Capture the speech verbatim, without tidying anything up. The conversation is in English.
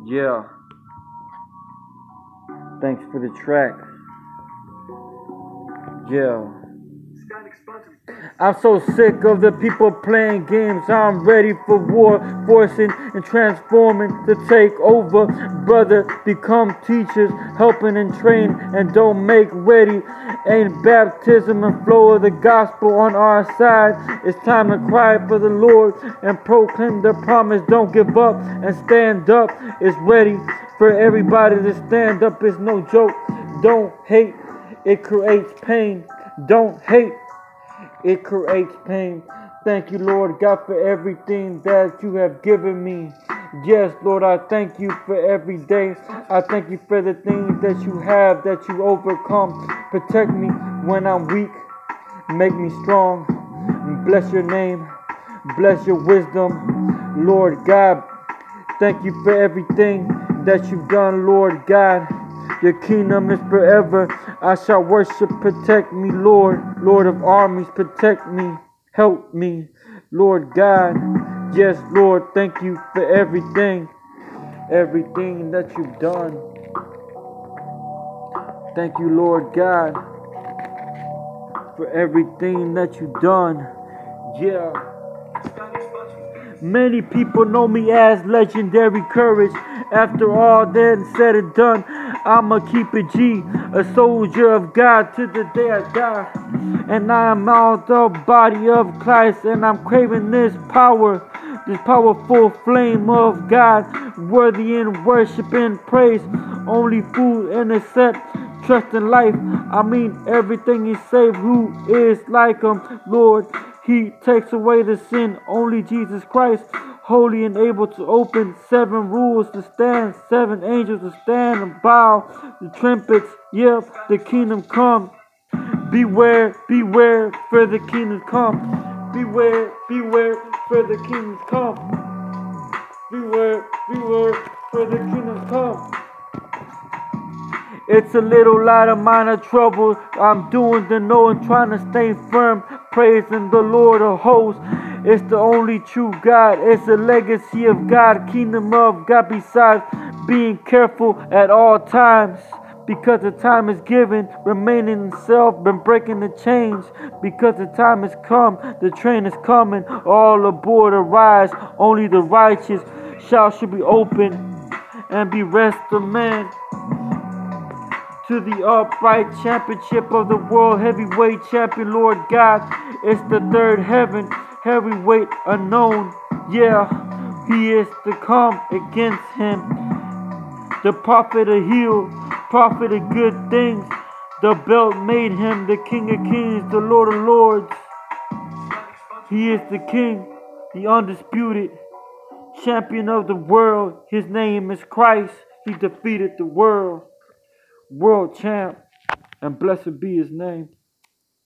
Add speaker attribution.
Speaker 1: Yeah. Thanks for the track. Yeah. I'm so sick of the people playing games. I'm ready for war, forcing and transforming to take over. Brother, become teachers, helping and train, and don't make ready. Ain't baptism and flow of the gospel on our side. It's time to cry for the Lord and proclaim the promise. Don't give up and stand up. It's ready for everybody to stand up. It's no joke. Don't hate. It creates pain. Don't hate. It creates pain. Thank you, Lord God, for everything that you have given me. Yes, Lord, I thank you for every day. I thank you for the things that you have, that you overcome. Protect me when I'm weak. Make me strong. Bless your name. Bless your wisdom. Lord God, thank you for everything that you've done, Lord God. Your kingdom is forever. I shall worship. Protect me, Lord. Lord of armies, protect me. Help me, Lord God. Yes, Lord, thank you for everything. Everything that you've done. Thank you, Lord God, for everything that you've done. Yeah. Many people know me as Legendary Courage. After all that said and done, I'ma keep it G, a soldier of God to the day I die. And I am out the body of Christ, and I'm craving this power, this powerful flame of God, worthy in worship and praise. Only food and accept, trust in life. I mean everything He saved. Who is like Him, Lord? He takes away the sin. Only Jesus Christ, holy and able to open seven rules to stand, seven angels to stand and bow. The trumpets, yep, the kingdom come. Beware, beware, for the kingdom come. Beware, beware, for the kingdom come. Beware, beware, for the kingdom come. It's a little light of minor trouble. I'm doing the know and trying to stay firm, praising the Lord of hosts. It's the only true God. It's a legacy of God, kingdom of God. Besides being careful at all times, because the time is given, remaining in self, been breaking the chains. Because the time has come, the train is coming. All aboard, arise. Only the righteous shall should be open and be rest of man. To the upright championship of the world heavyweight champion, Lord God. It's the third heaven, heavyweight unknown. Yeah, He is to come against Him. The prophet of heal, prophet of good things. The belt made Him the King of kings, the Lord of lords. He is the King, the undisputed champion of the world. His name is Christ. He defeated the world. World champ, and blessed be His name.